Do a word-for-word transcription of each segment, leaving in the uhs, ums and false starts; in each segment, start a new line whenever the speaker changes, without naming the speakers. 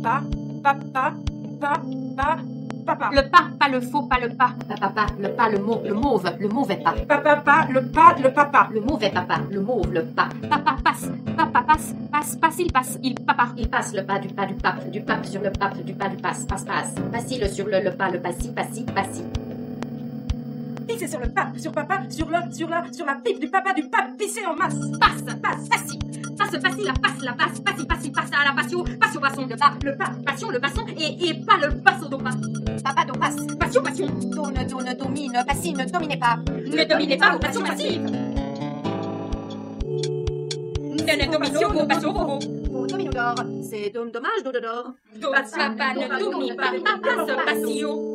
pa, papa, pa, pa, papa.
Le pas, pas le faux, pas le pas.
Papa, le pas, le mauve, le mauve, le mauvais pas.
Papa, pa, le pas, le papa.
Le mauvais papa, le mauve, le pas.
Papa passe, papa passe, passe, passe, il passe, il papa.
Il passe le pas du pas du pape, du pape sur le pape, du pas du passe, passe, passe. Passile sur le, le pas, le passi, passi, passi.
Pisser sur le pas, sur papa, sur le, sur la, sur la pipe du papa, du pape, pisser en masse.
Passe, passe, passi. Passe, passi, la passe, la passe, passi, passi, passe à la passion, passion, passion, le pas, le pas, passion, le passant, et, et pas le passo, do pas.
Papa, do passe.
Passion, passion.
Do, ne, do, ne, domine, passi, ne dominez pas.
Ne dominez pas vos passions passives. Ne ne dominez vos passions vos.
Vos domino d'or, c'est dom, dommage, do, do, d'or.
Do, papa, ne domine pas, passe, passio.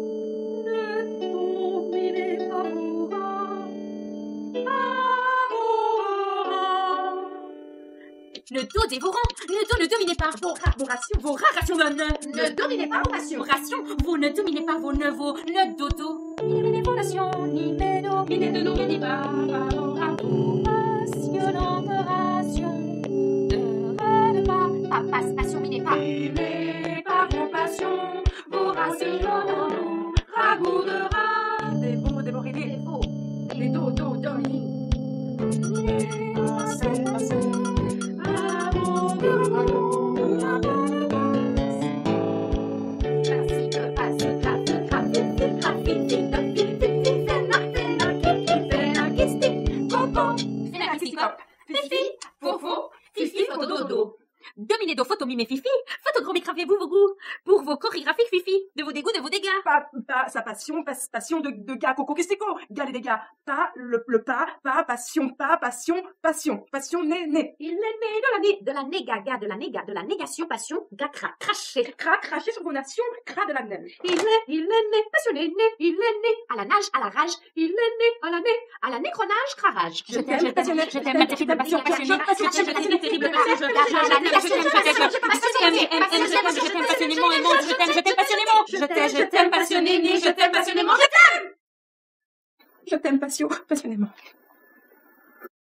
Ne dos dévorant, ne dos ne dominez pas vos, ra vos rations, vos ra rations ne, ne,
Ne dominez pas vos passions.
rations, vous ne dominez pas vos ne vos, ne dodo.
Ni dominez vos nations, ni mes dominez, ne dominez pas vos passionnantes rations. Ne râle pas, pas, passe, passion, minez pas.
Minez pas vos passions, vos rations, ragoût de rat. Des bons, des borélés,
Des faux,
des dos, dos, domine. Passez, passez.
Dominez dos photo mime fifi, photogrammez gravez-vous vos goûts, pour vos chorégraphies fifi, de vos dégoûts, de vos dégâts.
Pas, pas, sa passion, pas, passion de, de gars, coco, qu'est-ce que c'est quoi? Gars, les dégâts. Pas, le, le pas, pas, passion, pas, passion, passion, passion, né, né.
il est né de la né, de la négaga, de la néga, de la négation, passion, gacra, craché.
Cra, cracher sur vos nations, cra de la neige.
Il est, il est né, passionné, né, il est né, à la nage, à la rage, il est né, à la né, à la nécronage, cravage.
Je t'aime, je t'aime, je t'aime, ma terrible passion passionnée, je t'aime, je t'aime, terrible passion, je t'aime, je t'aime, je t'aime, je t'aime passionnément, aimant, je t'aime, je t'aime passionnément, je t'aime, je t'aime passionnément, je t'aime passionnément, je t'aime.
Je t'aime, passion, passionnément.